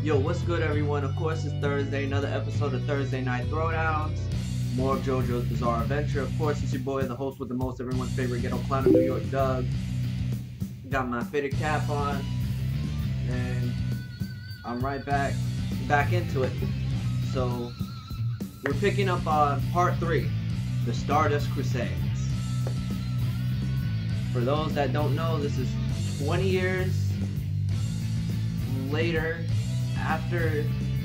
Yo, what's good, everyone? Of course, it's Thursday, another episode of Thursday Night Throwdowns. More of JoJo's Bizarre Adventure. Of course, it's your boy, the host with the most, everyone's favorite ghetto clown of New York, Doug. Got my fitted cap on, and I'm right back into it. So, we're picking up on part 3, the Stardust Crusades. For those that don't know, this is 20 years later, after,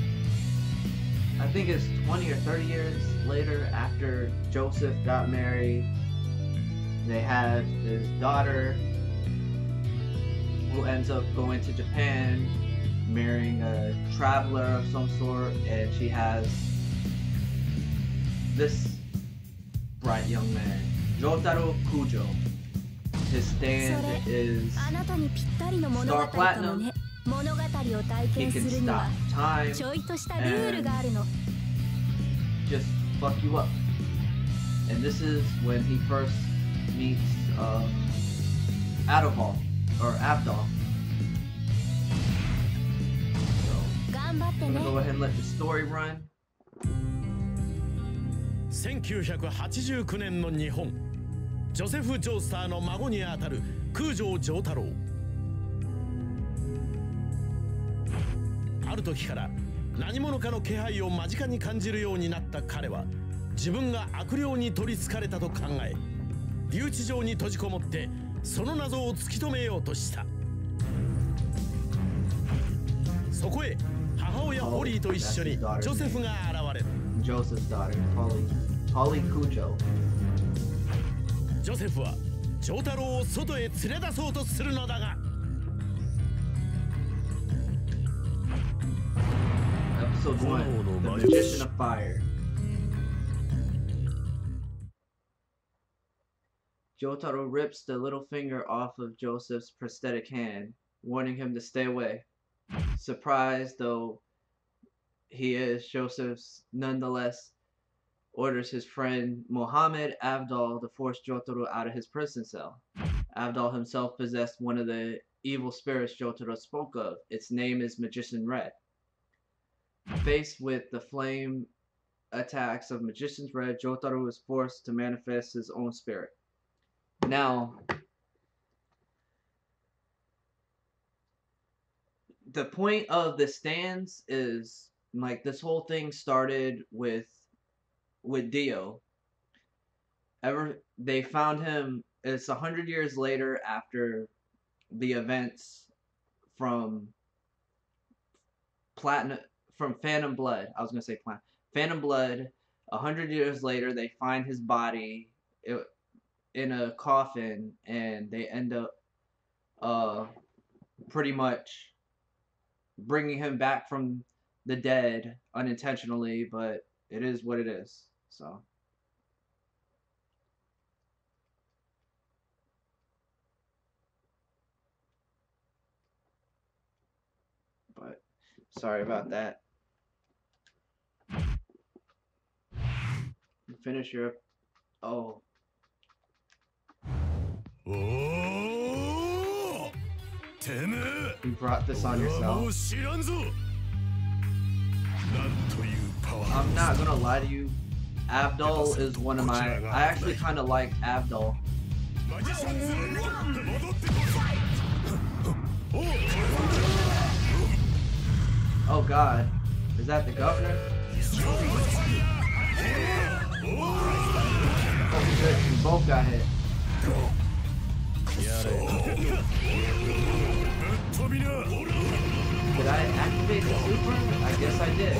I think it's 20 or 30 years later after Joseph got married. They had his daughter, who ends up going to Japan, marrying a traveler of some sort, and she has this bright young man, Jotaro Kujo. His stand is Star Platinum. He can stop time and just fuck you up. And this is when he first meets Abdal. So, I'm gonna go ahead and let the story run. 1989年の日本、ジョセフ・ジョースターの孫にあたる空城城太郎。ある時から何者かの気配を間近に感じるようになった彼は、自分が悪霊に取りつかれたと考え、留置場に閉じこもってその謎を突き止めようとした。そこへ母親ホリーと一緒にジョセフが現れる。 Joseph's daughter, Holly Kujo. ジョセフは城太郎を外へ連れ出そうとするのだが、 Episode 1, The Magician of Fire. Jotaro rips the little finger off of Joseph's prosthetic hand, warning him to stay away. Surprised though he is, Joseph's nonetheless orders his friend Mohammed Abdal to force Jotaro out of his prison cell. Abdal himself possessed one of the evil spirits Jotaro spoke of. Its name is Magician Red. Faced with the flame attacks of Magician's Red, Jotaro is forced to manifest his own spirit. Now, the point of the stands is, like, this whole thing started with Dio. They found him, it's 100 years later after the events from Phantom Blood. I was going to say Phantom Blood. 100 years later, they find his body in a coffin, and they end up pretty much bringing him back from the dead unintentionally, but it is what it is. So, but sorry about that. Finish your you brought this on yourself. I'm not gonna lie to you, Abdal is one of my... I actually kind of like Abdal. Oh god, is that the governor? Oh shit, we both got hit. Did I activate the super? I guess I did.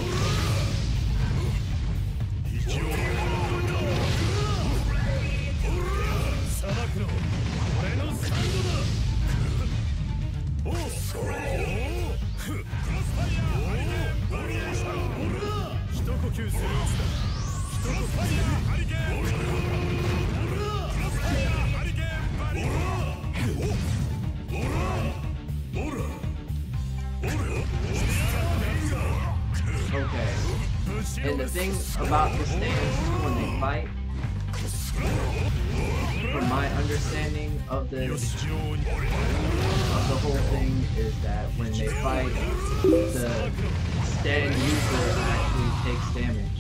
Okay. And the thing about the stands when they fight, from my understanding of the of the whole thing is that when they fight, the stand user actually takes damage.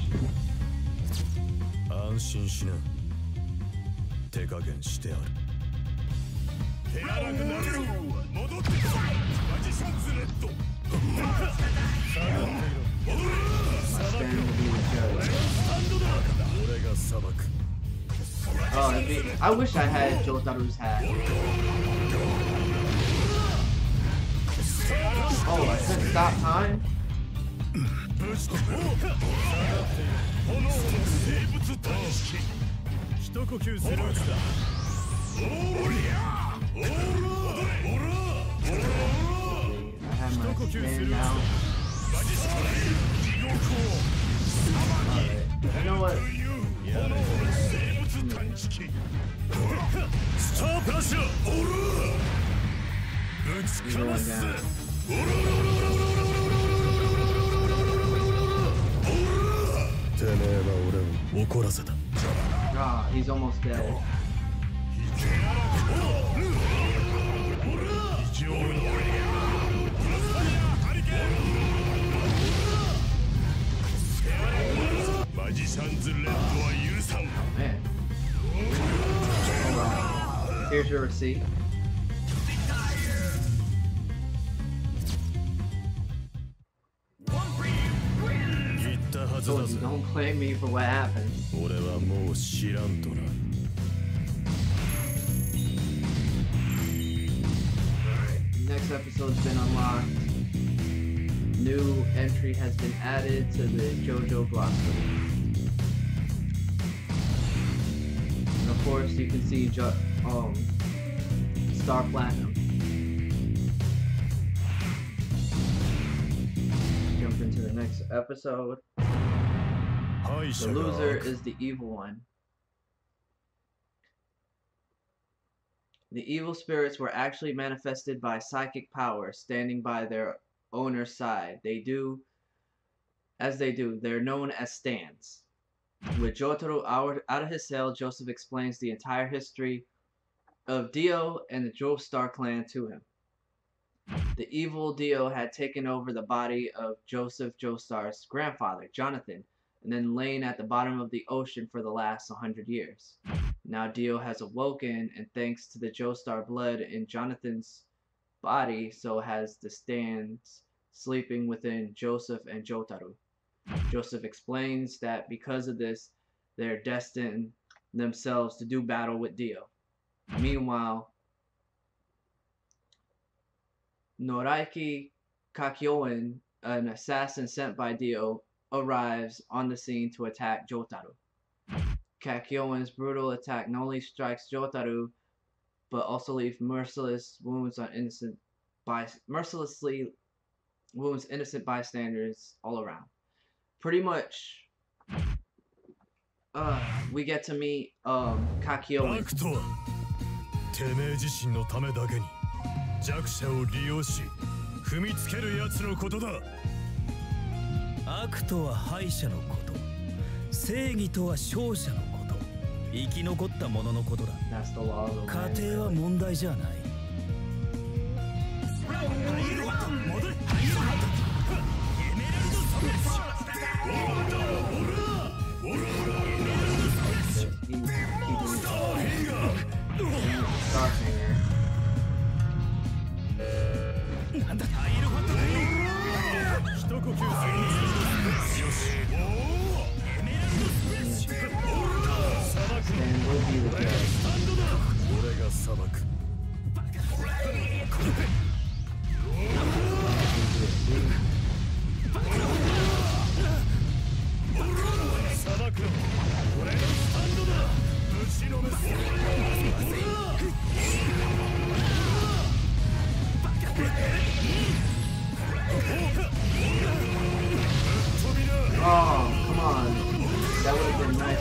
安心しな。手加減してある。手荒くなる。戻ってこい。マジシャンズレッド。下がっていろ。戻れ。 My stand will be the judge. 俺が裁く。 Oh, I wish I had Jotaru's hat. Oh, I couldn't stop time? I have my stand now. Alright, you know what? Stop us! He's going down. Ah, he's almost dead. Man. Alright. Here's your receipt. So you don't blame me for what happened. Next episode's been unlocked. New entry has been added to the JoJo glossary. And of course, you can see Star Platinum. Jump into the next episode. The loser is the evil one. The evil spirits were actually manifested by psychic power, standing by their owner's side. They do as they do. They're known as stands. With Jotaro out of his cell, Joseph explains the entire history of Dio and the Joestar clan to him. The evil Dio had taken over the body of Joseph Joestar's grandfather, Jonathan, and then lain at the bottom of the ocean for the last 100 years. Now Dio has awoken, and thanks to the Joestar blood in Jonathan's body, so has the stands sleeping within Joseph and Jotaro. Joseph explains that because of this, they're destined themselves to do battle with Dio. Meanwhile, Noraiki Kakyoin, an assassin sent by Dio, arrives on the scene to attack Jotaro. Kakyoin's brutal attack not only strikes Jotaro, but also leaves mercilessly wounds innocent bystanders all around. Pretty much, we get to meet Kakyoin. てめえ自身のためだけに弱者を利用し踏みつけるやつのことだ。悪とは敗者のこと、正義とは勝者のこと、生き残った者のことだ。家庭は問題じゃない。なんだ、タイルファントだ。一呼吸する。よし。エメラルドスプレッシュ。砂漠。俺がスタンドだ。俺が砂漠。バカ。砂漠。俺がスタンドだ。ぶちのめす。 Oh, come on. That would have been nice.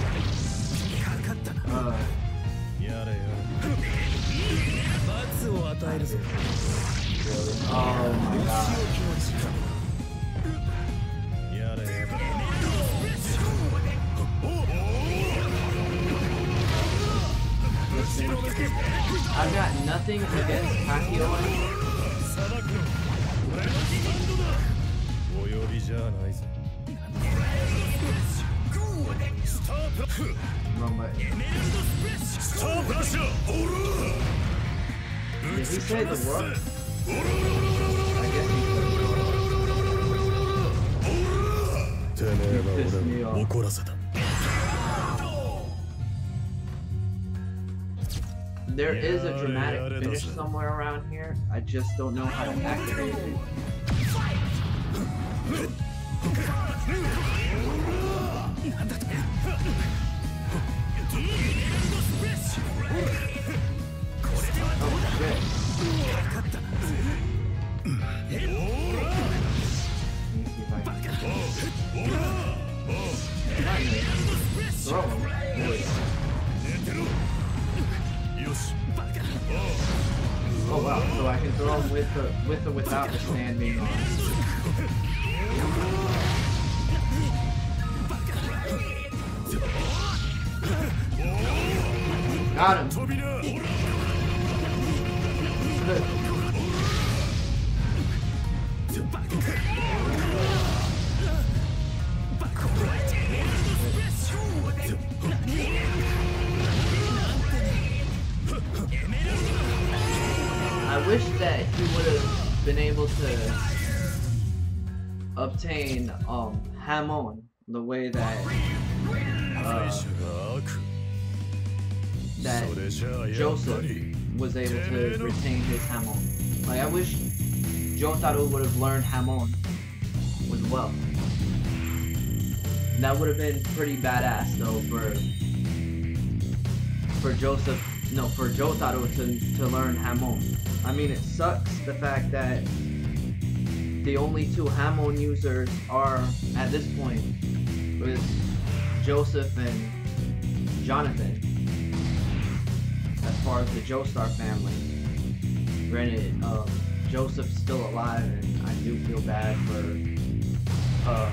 Oh my god. This finish it. I've got nothing against Kakyoin. Wrong button. Did he say the word? I guess he pissed me off. There is a dramatic finish somewhere around here. I just don't know how to activate it. Oh shit. Let me see if I can throw him. There we go. Oh wow, so I can throw him with or without the stand being on. Got him. I wish that he would have been able to obtain Hamon the way that Joseph was able to retain his Hamon. Like, I wish Jotaro would have learned Hamon as well. That would have been pretty badass though for Jotaro to learn Hamon. I mean, it sucks the fact that the only two Hamon users are at this point with Joseph and Jonathan as far as the Joestar family. Granted, Joseph's still alive, and I do feel bad for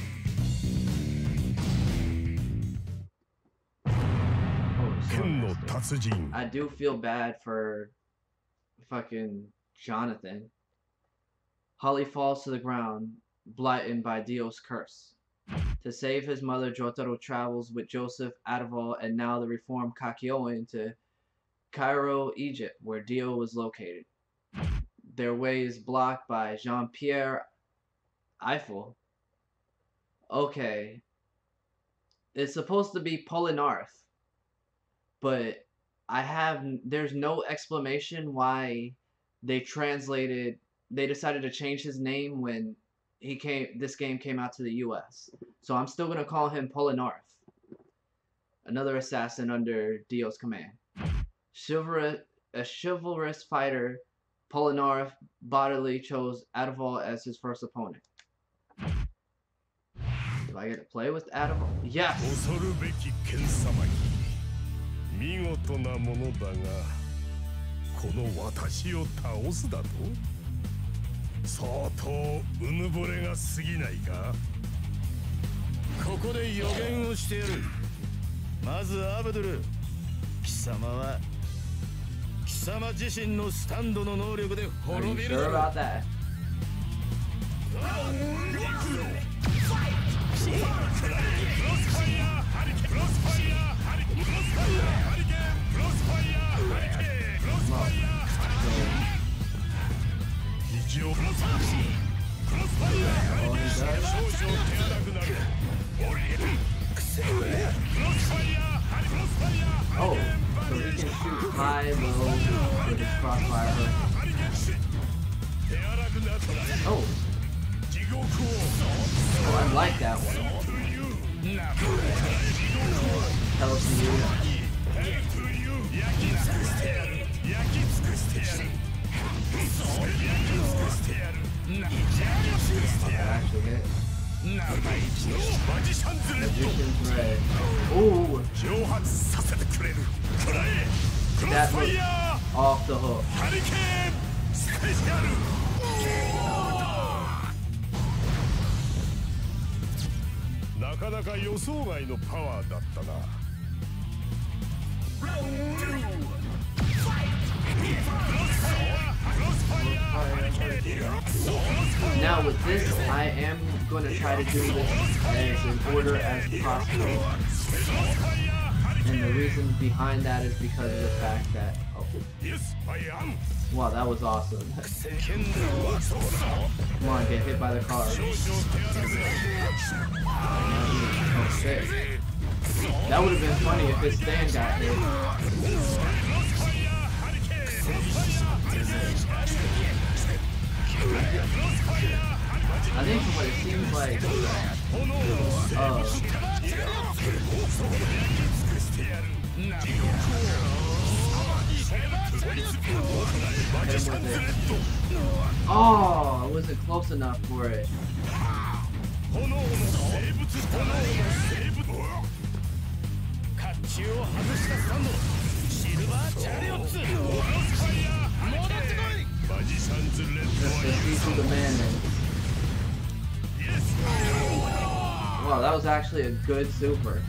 I do feel bad for fucking Jonathan. Holly falls to the ground, blighted by Dio's curse. To save his mother, Jotaro travels with Joseph, Ataval, and now the reformed Kakyoin to Cairo, Egypt, where Dio was located. Their way is blocked by Jean-Pierre Eiffel. Okay. It's supposed to be Polynarth, but there's no explanation why they decided to change his name when this game came out to the US. So I'm still gonna call him Polynarth, another assassin under Dio's command. A chivalrous fighter, Polynarth bodily chose Ataval as his first opponent. Do I get to play with Ataval? Yes! 見事なものだが、この私を倒すだと相当うぬぼれが過ぎないか。ここで予言をしてやる。まずアブドゥル、貴様は貴様自身のスタンドの能力で滅びるだろう。 Oh, so he can shoot high, low with his crossfire hook. Oh. Oh, I like that one. Telekinesis. Actually hit. Magician's Red. Ooh! That was off the hook. なかなか予想外のパワーだったな。 Now with this, I am going to try to do this as in order as possible. And the reason behind that is because of the fact that... Oh. Wow, that was awesome. Come on, get hit by the car. Oh, shit. That would have been funny if his stand got hit. I think from what it seems like, oh, I wasn't close enough for it. Just to see through the man. Wow, that was actually a good super.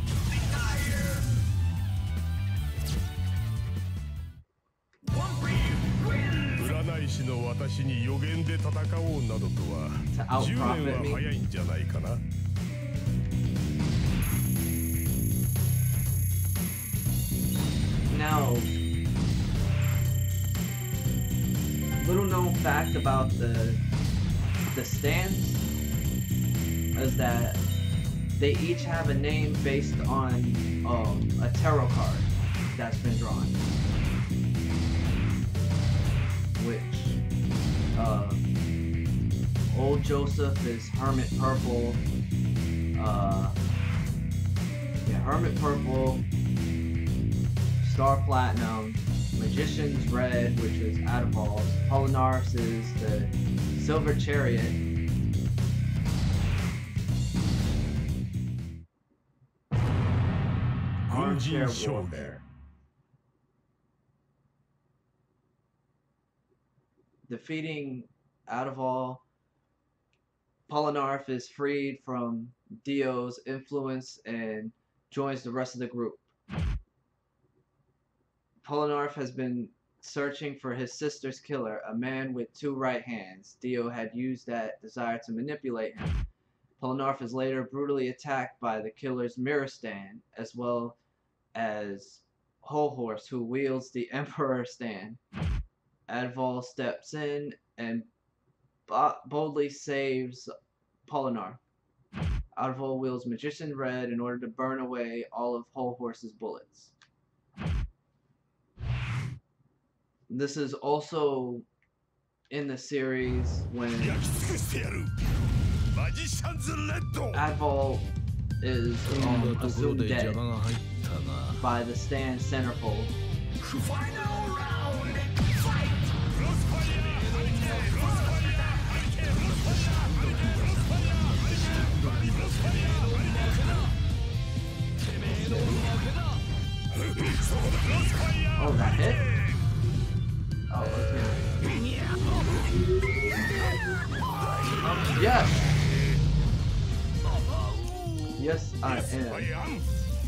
To out-profit me. Now, little known fact about the stands is that they each have a name based on a tarot card that's been drawn. Which Old Joseph is Hermit Purple. Hermit Purple, Star Platinum, Magician's Red, which is Adval's. Polynarf's is the Silver Chariot. Armchair Warfare. Defeating Adval, Polynarf is freed from Dio's influence and joins the rest of the group. Polynarf has been searching for his sister's killer, a man with 2 right hands. Dio had used that desire to manipulate him. Polynarf is later brutally attacked by the killer's mirror stand, as well as Whole Horse, who wields the Emperor stand. Adval steps in and boldly saves Polynarf. Adval wields Magician Red in order to burn away all of Whole Horse's bullets. This is also in the series when Adval is assumed dead by the stand centerfold. Final round, fight! Oh, that hit? Oh, okay. Yes! Yes, I am.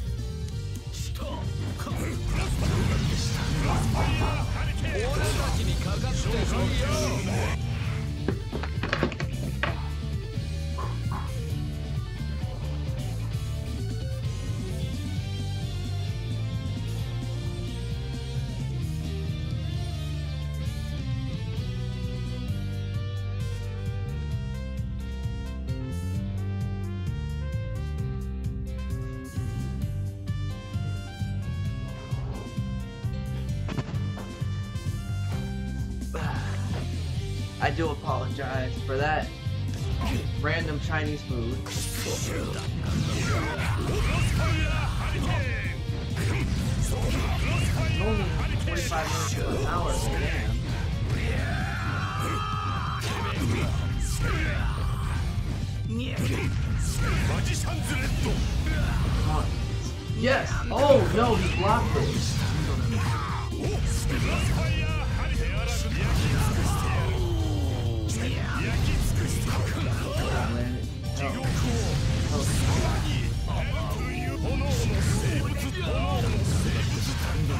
I do apologize for that random Chinese food. It's only 45 minutes to an hour, so damn. Come on. Yes! Oh no, he blocked it.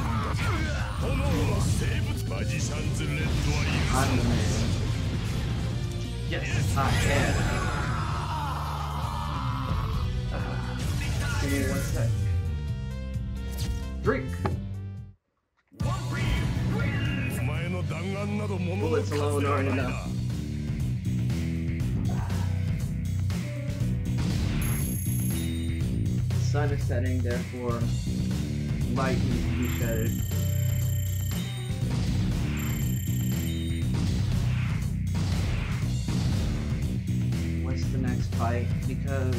I'm the man. Yes, I can. Give me 1 sec. Drink. Bullets alone aren't enough. The sun is setting, therefore light needs to be shed. What's the next fight? Because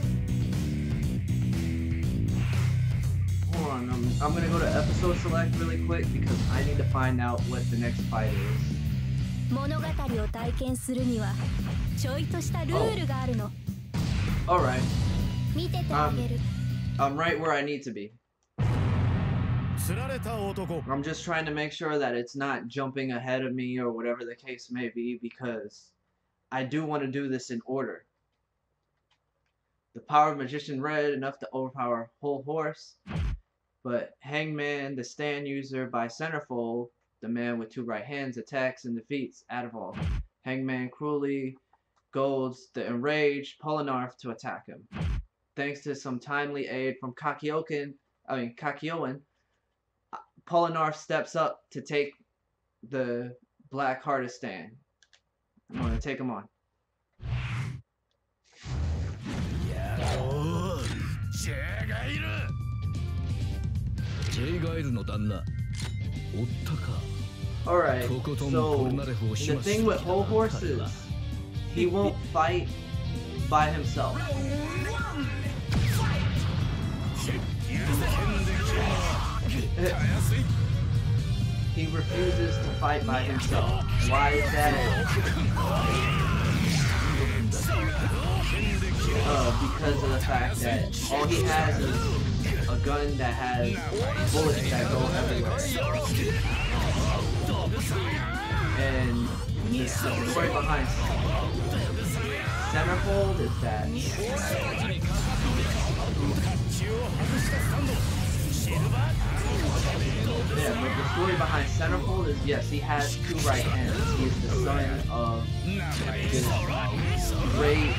hold on, I'm gonna go to episode select really quick because I need to find out what the next fight is. 物語を体験するにはちょいとしたルールがあるの。 Alright, 見ててあげる。 I'm right where I need to be. 釣られた男。 I'm just trying to make sure that it's not jumping ahead of me or whatever the case may be because I do want to do this in order. The power of Magician Red enough to overpower Whole Horse, but Hangman, the stand user by Centerfold, the man with 2 right hands, attacks and defeats Adval. Hangman cruelly goads the enraged Polnareff to attack him. Thanks to some timely aid from Kakyoin, Polnareff steps up to take the black-hearted stand. I'm going to take him on. ジェイガイルの旦那、おったか。 Alright, so the thing with Whole Horse is he won't fight by himself. He refuses to fight by himself. Why is that? Because of the fact that all he has is a gun that has bullets that go everywhere. And the story behind Centerfold is that yeah, but the story behind Centerfold is yes, he has 2 right hands. He is the son of this great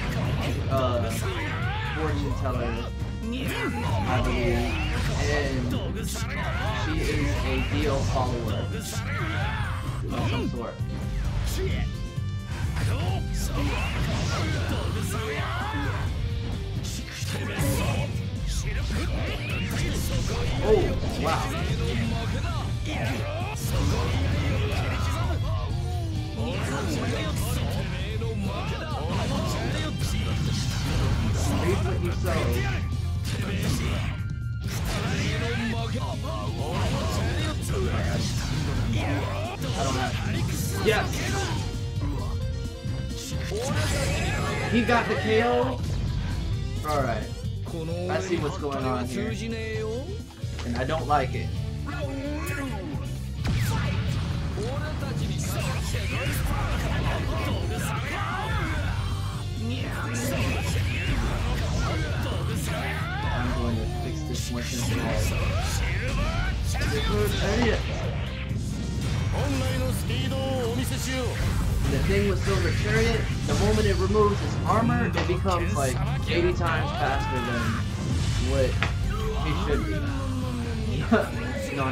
fortune teller, I believe, and she is a Dio follower of some sort. Oh, wow. Read what you sow. I don't have. Yes! He got the KO? Alright. I see what's going on here. And I don't like it. I'm going to fix this once and for all. Idiot. The thing with Silver Chariot, the moment it removes its armor, it becomes like 80 times faster than what it should be. No.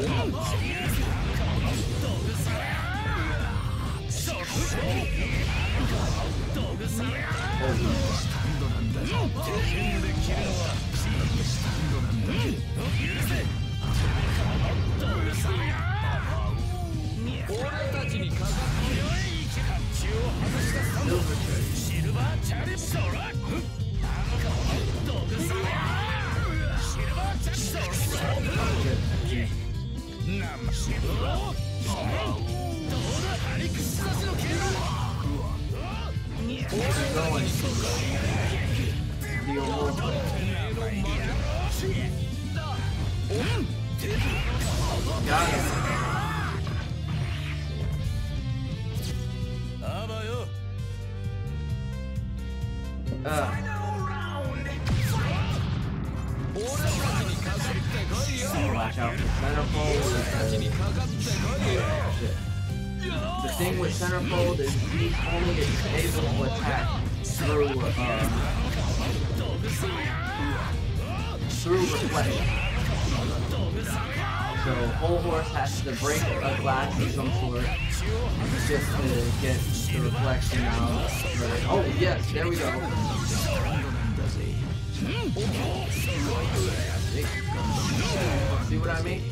Got him. Watch out for Centerfold. Shit. The thing with Centerfold is he's only able to attack through reflection. So Whole Horse has to break a glass of some sort just to get the reflection out. Oh yes, there we go. See what I mean?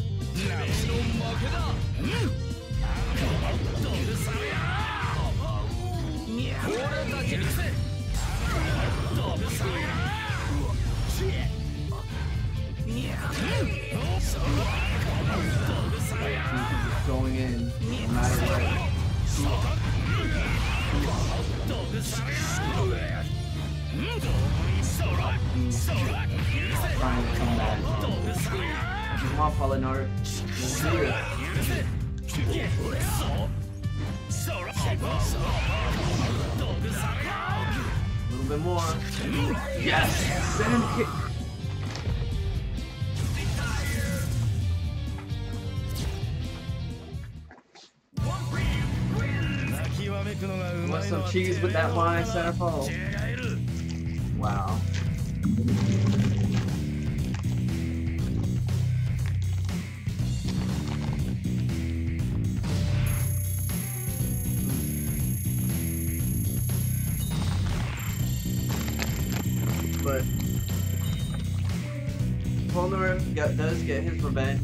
Going in no matter what. Trying to come back. Come on, Polynard. Let's do it. A little bit more. Yes! Send kick. Want some cheese with that wine, Centerfold? Wow. But Polnareff does get his revenge.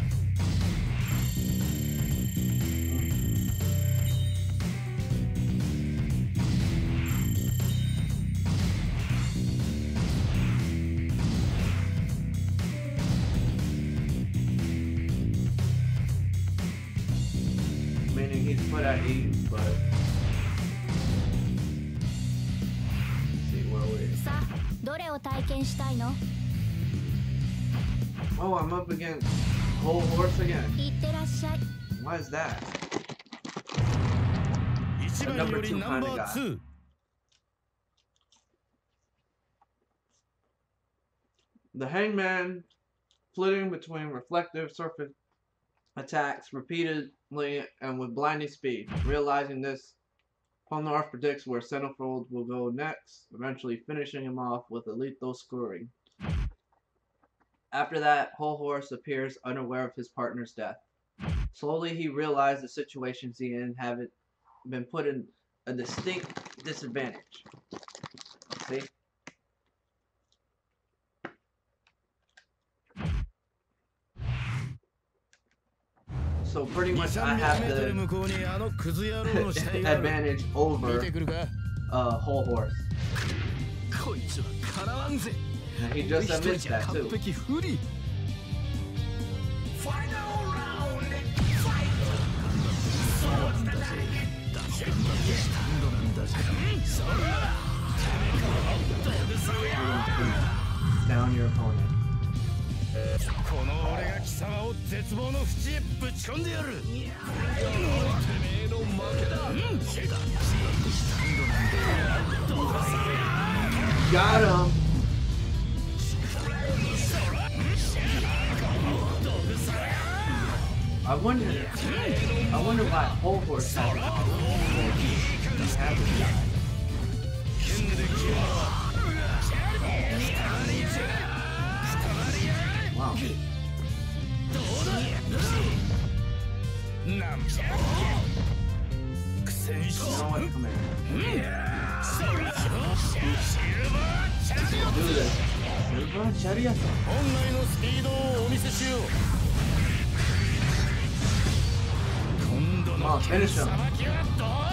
Meaning he's put at ease, but let's see where we. さあ、どれを体験したいの？ Oh, I'm up against Whole Horse again. いってらっしゃい。 Why is that? 一番よりナンバー2。 The Hangman flitting between reflective surface attacks repeatedly and with blinding speed. Realizing this, Polnareff predicts where Centerfold will go next, eventually finishing him off with a lethal scouring. After that, Whole Horse appears unaware of his partner's death. Slowly, he realized the situations he in have been put in a distinct disadvantage. See? So pretty much I have the advantage over Whole Horse. And he just admits that too. Final round. Fight. Down your opponent. この俺が貴様を絶望の淵へぶち込んでやる。てめえの負けだ。 Got him. I wonder why Whole Horse has it. Wow. You know what? Come here. Do this. Silver Chariot. 本来のスピードをお見せしよう。今度の finish him. さばきはどうだ。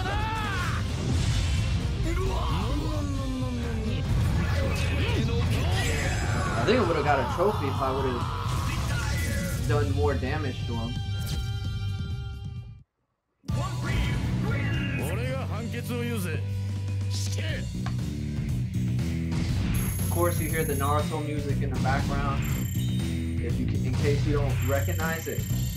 I think I would have got a trophy if I would have done more damage to him. 俺が判決を言うぜ。 Of course, you hear the Naruto music in the background. In case you don't recognize it.